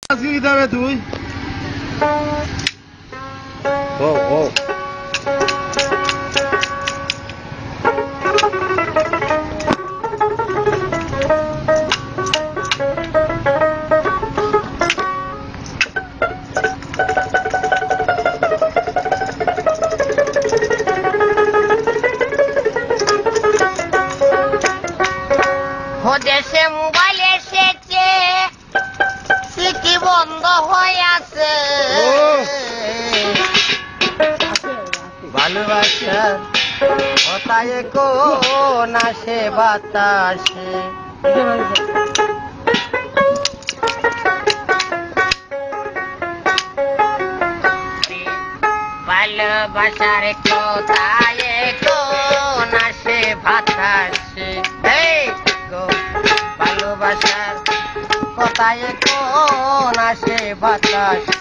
Así dame tú. Oh. দেশে mobile এসেছে city বন্ধ হয়ে আছে ভালোবাসা কোথায় কোন আসে বাতাসে ভালোবাসার কোথায় কোন আসে বাতাসে ভালোবাসার কোথায় কোন আসে বাতাসে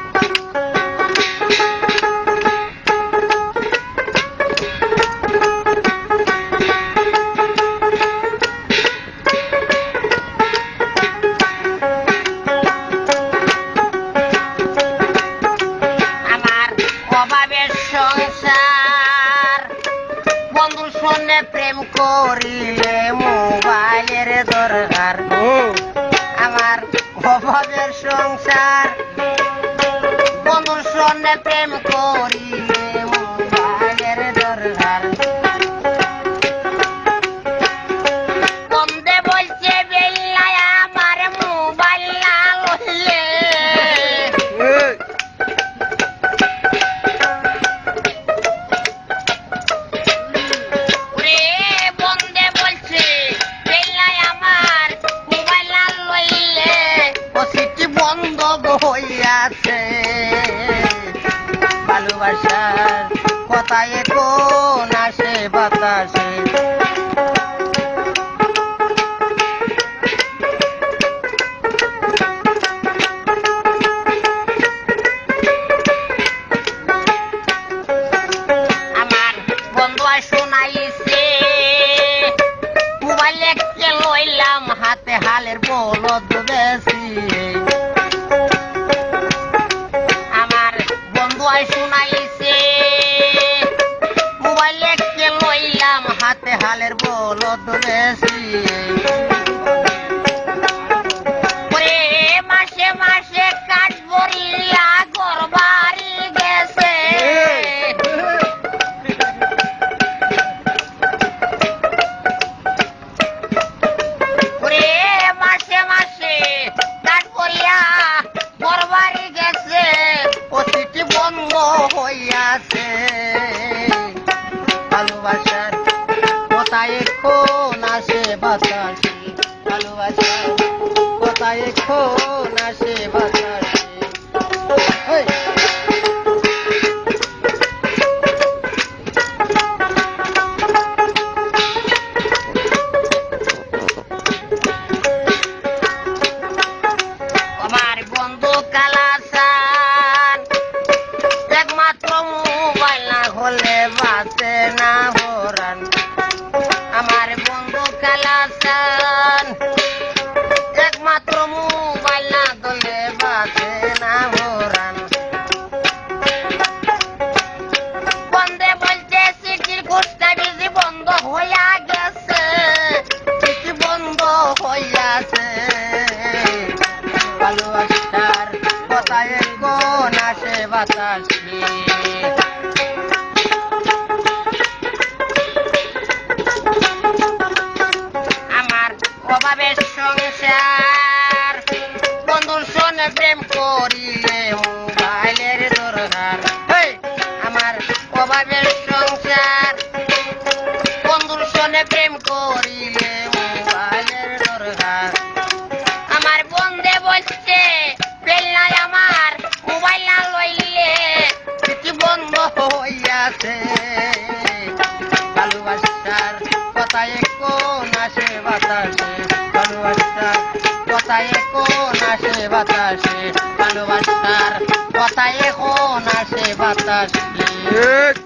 আমার অভাবের সংসার বন্ধুর সঙ্গে প্রেম করিলে মোবাইলের দরকার আমার অভাবের সংসার বন্ধুর সঙ্গে প্রেম করিলে মোবাইলের দরকার বন্ধে বলছে বেল্লায় আমার মোবাইল না লইলে বন্ধে বলছে বেল্লায় আমার মোবাইল না লইলে ও সিটি বন্ধ হইয়াছে ভালোবাসার কোথায় কোন আসে বাতাসে আমার বন্ধু শোনাইছে মোবাইলে কে লইলাম হাতে হালের বলদ বেশি আমার বন্ধু শোনাইছে মোবাইলে কে লইলাম হাতে হালের বলদ বেশি মাসে মাসে কাজ বলিয়া ঘর বাড়ি গেছে মাসে মাসে কাজ করিয়া ঘর বাড়ি গেছে ও সিটি বন্ধ হইয়াছে ভালোবাসার কোথায় কোন আসে বাতাসে ভালোবাসার কোথায় কোন আসে বাতাসে আমার বন্ধু কালাসান একমাত্র মোবাইল না হলে বাঁচে না হরান আমার বন্ধু কালাসান একমাত্র মোবাইল না হলে বাঁচে না হরান বন্ধে বলছে সিটির ঘুষটা বিজি বন্ধ হইয়া গেছে সিটি বন্ধ হইয়াছে ভালোবাসার কোথায় কোন আসে বাতাসে আমার অভাবের সংসার বন্ধুর সঙ্গে প্রেম করিলে মোবাইলের দরকার আমার অভাবের সংসার বন্ধুর সঙ্গে প্রেম করিলে মোবাইলের দরকার আমার বন্ধে বলছে বেল্লায় আমার মোবাইল না লইলে সিটি বন্ধ হইয়াছে ভালোবাসার কোথায় কোন আসে বাতাসে ভালোবাসার কোথায় কোন আসে বাতাসে ভালোবাসার কোথায় কোন আসে বাতাসে